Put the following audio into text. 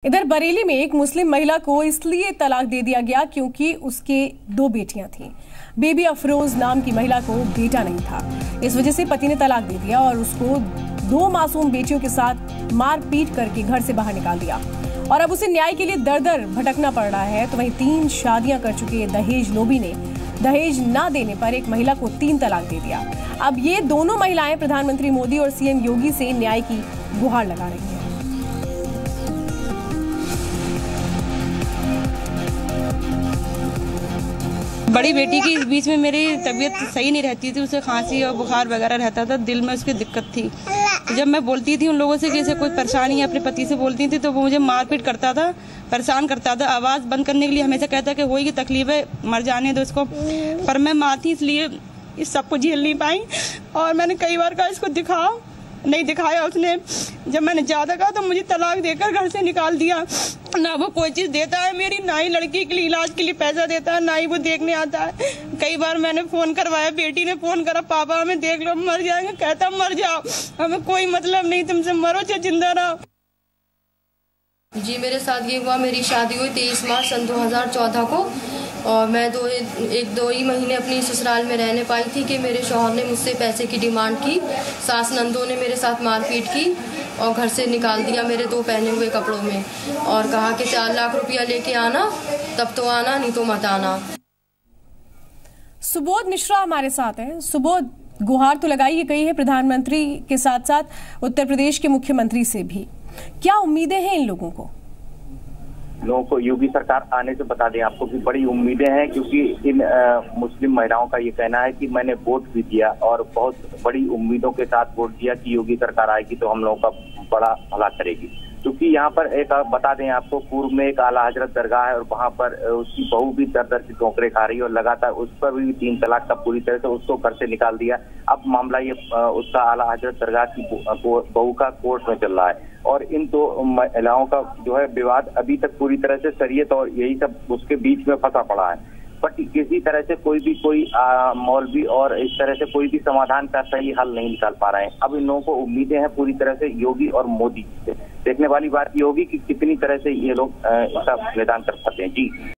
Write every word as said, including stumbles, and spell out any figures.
इधर बरेली में एक मुस्लिम महिला को इसलिए तलाक दे दिया गया क्योंकि उसके दो बेटियां थीं। बेबी अफरोज नाम की महिला को बेटा नहीं था। इस वजह से पति ने तलाक दे दिया और उसको दो मासूम बेटियों के साथ मार पीट करके घर से बाहर निकाल दिया और अब उसे न्याय के लिए दर दर भटकना पड़ रहा है। तो वहीं तीन शादियां कर चुके दहेज लोभी ने दहेज न देने पर एक महिला को तीन तलाक दे दिया। अब ये दोनों महिलाएं प्रधानमंत्री मोदी और सीएम योगी से न्याय की गुहार लगा रही हैं। बड़ी बेटी की बीच में मेरी तबीयत सही नहीं रहती थी, उसे खांसी और बुखार वगैरह रहता था, दिल में उसकी दिक्कत थी। तो जब मैं बोलती थी उन लोगों से कि ऐसे कोई परेशानी है अपने पति से बोलती थी तो वो मुझे मारपीट करता था, परेशान करता था। आवाज़ बंद करने के लिए हमेशा कहता कि होगी तकलीफ है, मर जाने दो इसको। पर मैं माँ थी इसलिए इस सबको झेल नहीं पाई और मैंने कई बार कहा इसको दिखाओ, नहीं दिखाया उसने। जब मैंने ज़्यादा कहा तो मुझे तलाक देकर घर से निकाल दिया। ना वो कोई चीज़ देता है मेरी, ना ही लड़की के लिए इलाज के लिए पैसा देता है, ना ही वो देखने आता है। कई बार मैंने फ़ोन करवाया, बेटी ने फ़ोन करा, पापा हमें देख लो, मर जाएंगे। कहता मर जाओ, हमें कोई मतलब नहीं तुमसे, मरो चाहे जिंदा रहो। जी मेरे साथ ये हुआ, मेरी शादी हुई तेईस मार्च सन दो हज़ार चौदह को और मैं दो एक दो ही महीने अपनी ससुराल में रहने पाई थी कि मेरे शौहर ने मुझसे पैसे की डिमांड की। सास नंदों ने मेरे साथ मारपीट की और घर से निकाल दिया मेरे दो पहने हुए कपड़ों में और कहा कि चार लाख रुपया लेके आना, तब तो आना, नहीं तो मत आना। सुबोध मिश्रा हमारे साथ हैं। सुबोध, गुहार तो लगाई गई है प्रधानमंत्री के साथ साथ उत्तर प्रदेश के मुख्यमंत्री से भी, क्या उम्मीदें हैं इन लोगों को? लोगों को योगी सरकार आने से बता दें आपको कि बड़ी उम्मीदें हैं, क्योंकि इन आ, मुस्लिम महिलाओं का ये कहना है कि मैंने वोट भी दिया और बहुत बड़ी उम्मीदों के साथ वोट दिया कि योगी सरकार आएगी तो हम लोगों का बड़ा भला करेगी। क्योंकि यहाँ पर एक बता दें आपको, पूर्व में एक आला हजरत दरगाह है और वहाँ पर उसकी बहू भी दर दर की ठोकरें खा रही है और लगातार उस पर भी तीन तलाक का पूरी तरह से उसको घर से निकाल दिया। अब मामला ये उसका आला हजरत दरगाह की बहू का कोर्ट में चल रहा है और इन दो महिलाओं का जो है विवाद अभी तक पूरी तरह से शरीयत और यही सब उसके बीच में फंसा पड़ा है। बट किसी तरह से कोई भी कोई मौलवी और इस तरह से कोई भी समाधान का सही हल नहीं निकाल पा रहे हैं। अब इन लोगों को उम्मीदें हैं पूरी तरह से योगी और मोदी से। देखने वाली बात ये होगी कि कितनी तरह से ये लोग इसका निदान कर सकते हैं। जी।